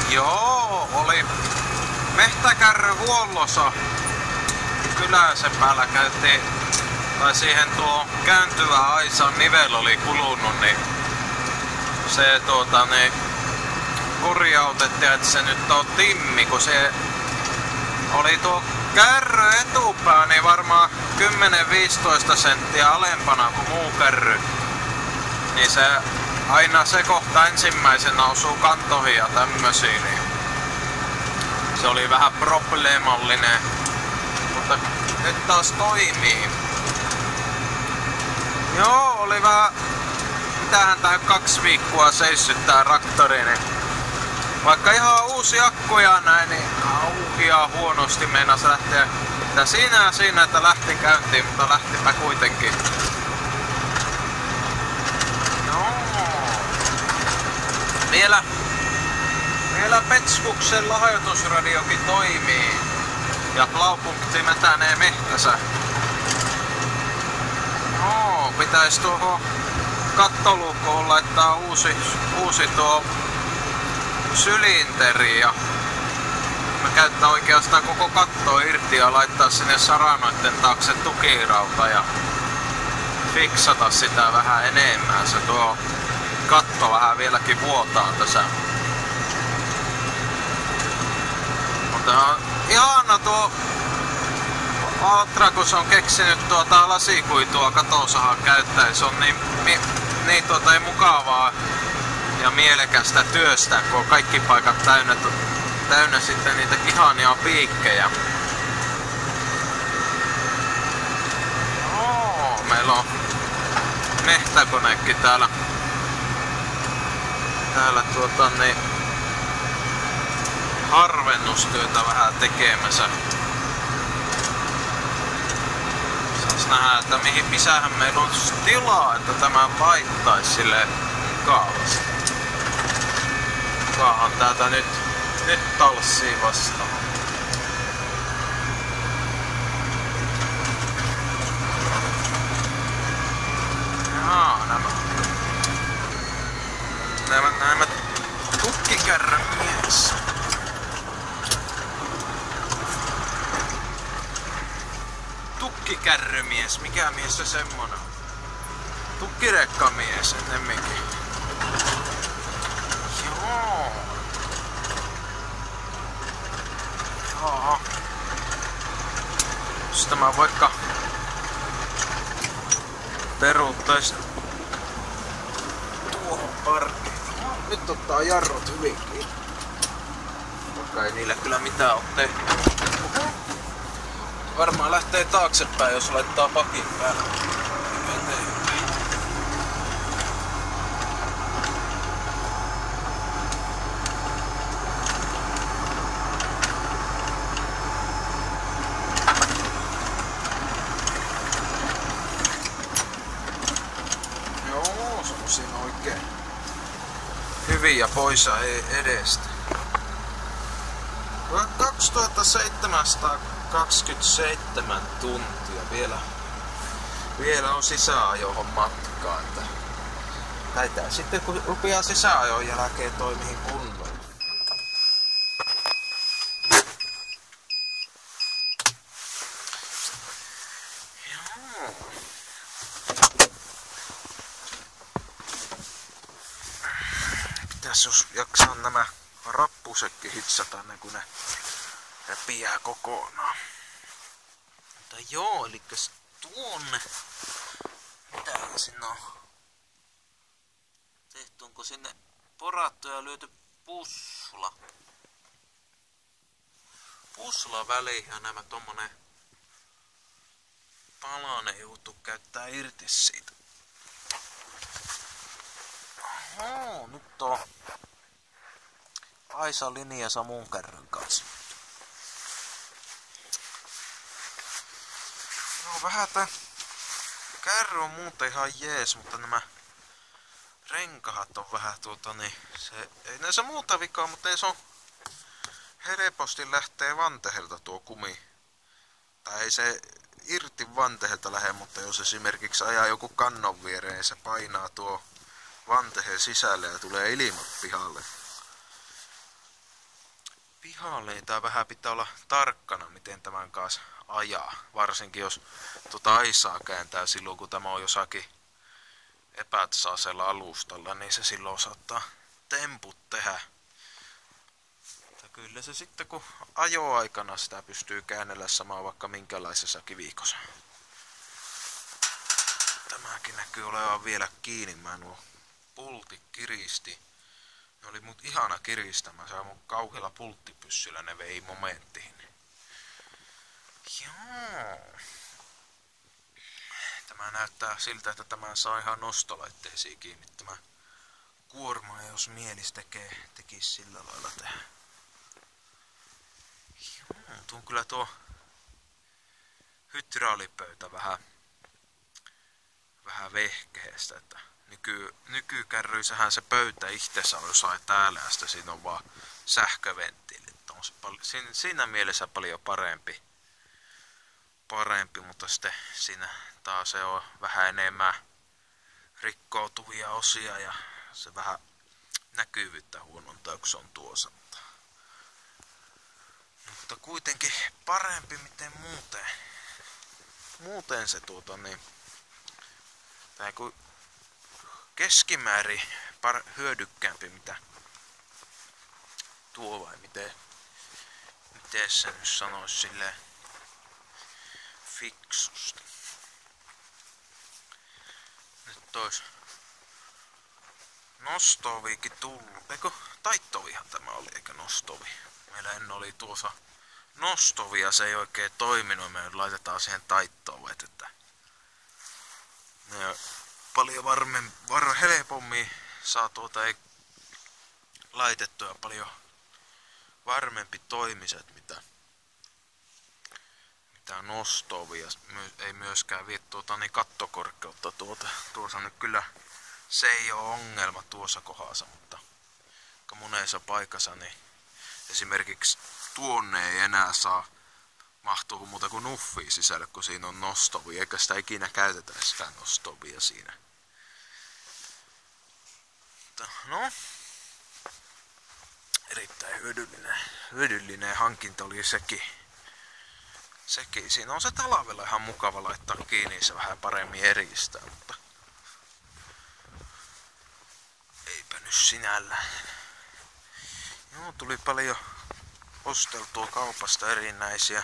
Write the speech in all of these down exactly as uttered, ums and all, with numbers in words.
Joo, oli mehtäkärryhuollossa Kyläsen päällä käytiin, tai siihen tuo kääntyvä aisan nivel oli kulunut, niin se tuota niin korjautettiin, että se nyt on timmi, kun se oli tuo kärry etupää, niin varmaan kymmenen viisitoista senttiä alempana kuin muu kärry. Niin se aina se kohta ensimmäisenä osuu kantoihin ja tämmösiin, niin se oli vähän probleemallinen, mutta nyt taas toimii. Joo, oli vähän, mitähän tää kaksi viikkoa seissyt tää traktori, niin vaikka ihan uusi akku ja näin, niin aukia huonosti meinas lähteä. Mitä siinä ja siinä, että lähti käyntiin, mutta lähtipä kuitenkin. Joo. Vielä, vielä Petskuksen lahjoitusradiokin toimii. Ja Blaupunkti metänee mehtänsä. Joo, pitäis tuohon kattoluukkoon laittaa uusi, uusi tuo sylinteri ja mä käyttää oikeastaan koko katto irti ja laittaa sinne saranoiden taakse tukirauta ja fiksata sitä vähän enemmän. Se tuo katto vähän vieläkin vuotaa tässä. Mutta on ihana tuo Atracus on keksinyt tuota lasikuitua katosahan käyttäen. Se on niin, niin, niin tuota ei mukavaa ja mielekästä työstä, kun on kaikki paikat täynnä, täynnä sitten niitä ihania piikkejä. Oo, meillä on mehtäkonekin täällä, täällä tuota niin harvennustyötä vähän tekemässä. Saas nähdä, että mihin, missähän meillä on tilaa, että tämä laittaisi silleen mukavasti. Kukahan täältä nyt, nyt talssii vastaan. Jaa, nämä. Nämä, nämä tukkikärrymies. Tukkikärrymies, mikä mies se semmonen? Tukkirekkamies ennemminkin. Joo. Joo. Jos tämä vaikka peruuttais tuohon parkkiin. Nyt ottaa jarrut hyvinkin. Vaikka ei niillä kyllä mitään oo tehty. Varmaan lähtee taaksepäin, jos laittaa pakin päälle. Joo, se on siinä oikein hyviä poissa edestä. kaksituhattaseitsemänsataakaksikymmentäseitsemän tuntia vielä, vielä on sisäajoon matkaa. Että lähdetään sitten kun rupeaa sisäajon jälkeen toimii kunnolla. Joo. Pitäis jos jaksaa nämä rappusetkin hitsata ennen kuin ne repiää kokonaan. Mutta joo, elikkäs tuonne. Mitähän sinne on tehty? Onko sinne porattu ja lyöty pusla? Pusla väliin ja nämä tommonen palanen joutuu käyttää irti siitä. Oho, nyt on Aisa linjassa mun kärryn kanssa. No vähän tää kärry on muuten ihan jees, mutta nämä renkaat on vähän tuota niin, se ei näissä muuta vikaa, mutta ei se on helposti lähtee vantehelta tuo kumi. Tai ei se irti vantehelta lähde, mutta jos esimerkiksi ajaa joku kannon viereen, niin se painaa tuo vantehel sisälle ja tulee ilmat pihalle. pihalle, tää vähän pitää olla tarkkana, miten tämän kanssa ajaa. Varsinkin jos tuota aisaa kääntää silloin, kun tämä on jossakin epätasaisella alustalla, niin se silloin saattaa temput tehdä. Mutta kyllä se sitten, kun ajoaikana sitä pystyy käännellä samaa vaikka minkälaisessa kivikossa. Tämäkin näkyy olevan vielä kiinni. Mä nuo pultit kiristi. Ne oli mut ihana kiristämään. Se mun kauhealla pulttipyssyllä ne vei momenttiin. Joo. Tämä näyttää siltä, että tämä saa ihan nostolaitteisiin kiinni. Tämä kuorma, jos mielis tekee, tekis sillä lailla tehdä. Joo, tuon kyllä tuo hydraulipöytä vähän, vähän vehkeestä, että nyky, nykykärryissähän se pöytä itsessä on jossain täällä ja sitten siinä on vaan sähköventtiili. On se pal- siinä, siinä mielessä paljon parempi, parempi, mutta sitten siinä taas se on vähän enemmän rikkoutuvia osia ja se vähän näkyvyyttä huonontaa, kun se on tuossa. Mutta kuitenkin parempi miten muuten. Muuten se tuota niin. Tai kuin keskimäärin par hyödykkäämpi mitä tuo vai miten. Miten se nyt sanois silleen fiksusti. Nyt tois nostoviikin tullut. Eikö taittovihan tämä oli eikä nostovi. Meillä ennen oli tuossa nostovi ja se ei oikein toiminut. Me laitetaan siihen taittovet, että ne paljon varmen, var, helpommin saa tuota ei laitettua paljon varmempi toimiset mitä mitä nostovi ja my, ei myöskään vie tuota niin kattokorkeutta tuota. Tuossa nyt kyllä se ei ole ongelma tuossa kohdassa, mutta monessa paikassa niin esimerkiksi tuonne ei enää saa mahtua muuta kuin nuffia sisälle, kun siinä on nostovi, eikä sitä ikinä käytetä sitä nostovia siinä. Mutta no, erittäin hyödyllinen, hyödyllinen hankinta oli sekin. sekin. Siinä on se talvella ihan mukava laittaa kiinni, se vähän paremmin eristää, mutta eipä nyt sinällä. Joo, tuli paljon osteltua kaupasta erinäisiä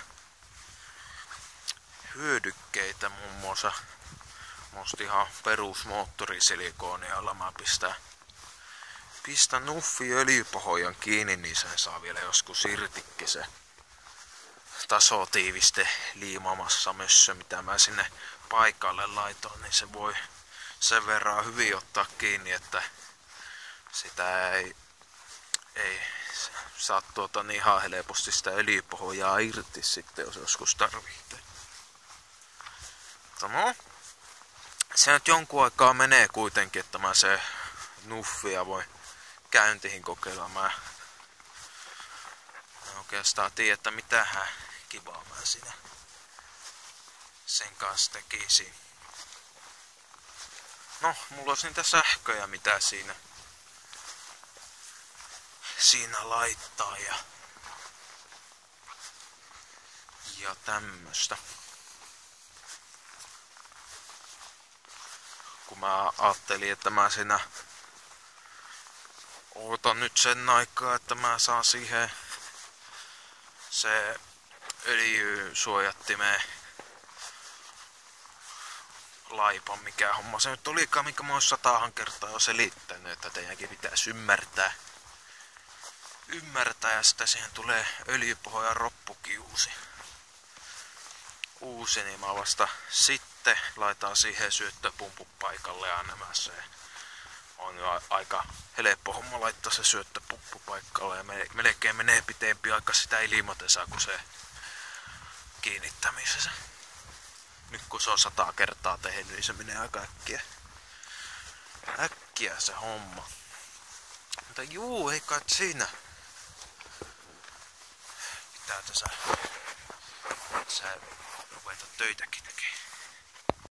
hyödykkeitä, muun muassa musta ihan perusmoottorisilikonia, jolla mä pistän, pistän nuffi öljypohjan kiinni, niin sen saa vielä joskus irtikki se tasotiiviste liimamassa mössö, mitä mä sinne paikalle laitoin, niin se voi sen verran hyvin ottaa kiinni, että sitä ei, ei saa tuota niin ihan helposti sitä öljypohjaa irti sitten, jos joskus tarvitsee. No, se nyt jonkun aikaa menee kuitenkin, että mä se nuffia voi käyntiin kokeilla. Mä en oikeastaan tiedä, että mitähän kivaa mä siinä sen kanssa tekisin. No, mulla olisi niitä sähköjä, mitä siinä siinä laittaa ja ja tämmöstä. Kun mä ajattelin, että mä siinä ootan nyt sen aikaa, että mä saan siihen se öljysuojattimeen laipan, mikä homma se nyt olikaan, minkä mä oon satahan kertaa jo selittänyt, että teidänkin pitäisi ymmärtää. Ymmärtää ja sitten siihen tulee öljypohjan roppukiusi. Uusi, niin mä vasta sitten laitan siihen syöttöpumpun paikalle ja nämä se on jo aika helppo homma laittaa se syöttöpumppu paikalle ja melkein menee pitempi aika sitä ilmatessa kuin se kiinnittämisessä. Nyt kun se on sata kertaa tehnyt, niin se menee aika äkkiä. Äkkiä se homma. Mutta juu, ei kai siinä. Pitää tässä, tässä ruveta töitäkin tekemään.